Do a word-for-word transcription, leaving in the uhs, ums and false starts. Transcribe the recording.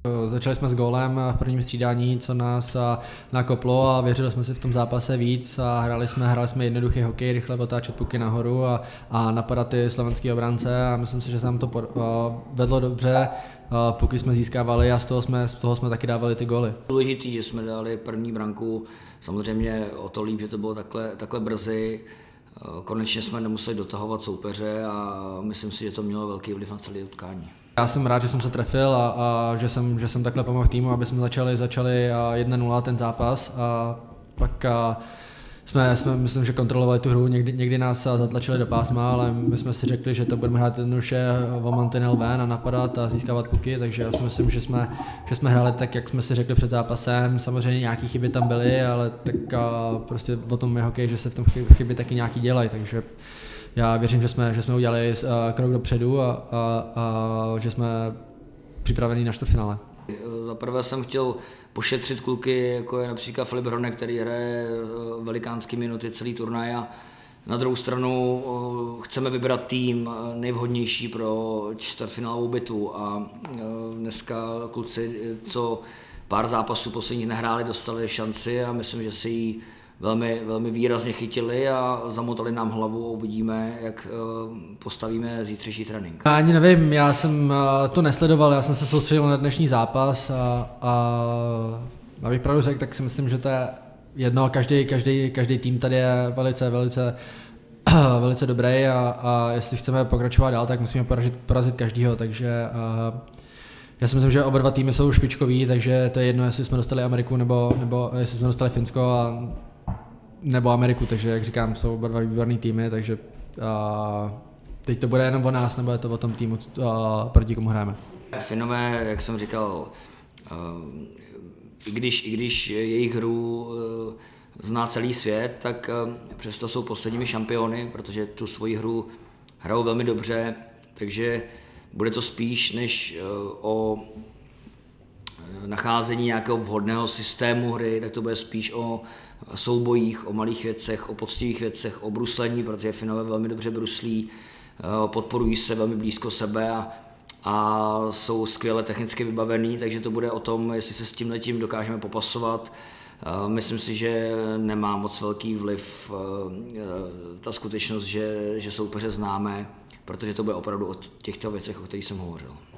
Začali jsme s gólem v prvním střídání, co nás nakoplo a věřili jsme si v tom zápase víc a hráli jsme, hráli jsme jednoduchý hokej, rychle otáčet puky nahoru a, a napadat ty slovenský obránce a myslím si, že se nám to vedlo dobře, puky jsme získávali a z toho jsme, z toho jsme taky dávali ty góly. Důležitý, že jsme dali první branku, samozřejmě o to líp, že to bylo takhle, takhle brzy. Konečně jsme nemuseli dotahovat soupeře a myslím si, že to mělo velký vliv na celé utkání. Já jsem rád, že jsem se trefil a, a že, jsem, že jsem takhle pomohl týmu, aby jsme začali, začali jedna nula ten zápas a pak a jsme, jsme, myslím, že kontrolovali tu hru, někdy, někdy nás zatlačili do pásma, ale my jsme si řekli, že to budeme hrát jednoduše o mantinel ven a napadat a získávat puky, takže já si myslím, že jsme, že jsme hráli tak, jak jsme si řekli před zápasem. Samozřejmě nějaké chyby tam byly, ale tak a prostě o tom je hokej, že se v tom chyby taky nějaký dělají, takže já věřím, že jsme, že jsme udělali krok dopředu a, a, a že jsme připraveni na čtvrtfinále. Za prvé jsem chtěl pošetřit kluky, jako je například Filip Hronek, který hraje velikánské minuty celý turnaj, a na druhou stranu chceme vybrat tým nejvhodnější pro čtvrtfinálovou bitvu a dneska kluci, co pár zápasů posledních nehráli, dostali šanci a myslím, že si ji velmi, velmi výrazně chytili a zamotali nám hlavu a uvidíme, jak postavíme zítřejší trénink. Já ani nevím, já jsem to nesledoval, já jsem se soustředil na dnešní zápas a, a abych pravdu řekl, tak si myslím, že to je jedno, každý, každý, každý tým tady je velice, velice, velice dobrý a, a jestli chceme pokračovat dál, tak musíme porazit, porazit každýho, takže a, já si myslím, že oba dva týmy jsou špičkový, takže to je jedno, jestli jsme dostali Ameriku nebo, nebo jestli jsme dostali Finsko a nebo Ameriku, takže jak říkám, jsou oba dva výborný týmy, takže a, teď to bude jenom o nás, nebo je to o tom týmu, a, proti komu hrajeme. Finové, jak jsem říkal, i když, i když jejich hru zná celý svět, tak přesto jsou posledními šampiony, protože tu svoji hru hrajou velmi dobře, takže bude to spíš než o nacházení nějakého vhodného systému hry, tak to bude spíš o soubojích, o malých věcech, o poctivých věcech, o bruslení, protože Finové velmi dobře bruslí, podporují se velmi blízko sebe a, a jsou skvěle technicky vybavení, takže to bude o tom, jestli se s tímhletím dokážeme popasovat. Myslím si, že nemá moc velký vliv ta skutečnost, že, že soupeře známe, protože to bude opravdu o těchto věcech, o kterých jsem hovořil.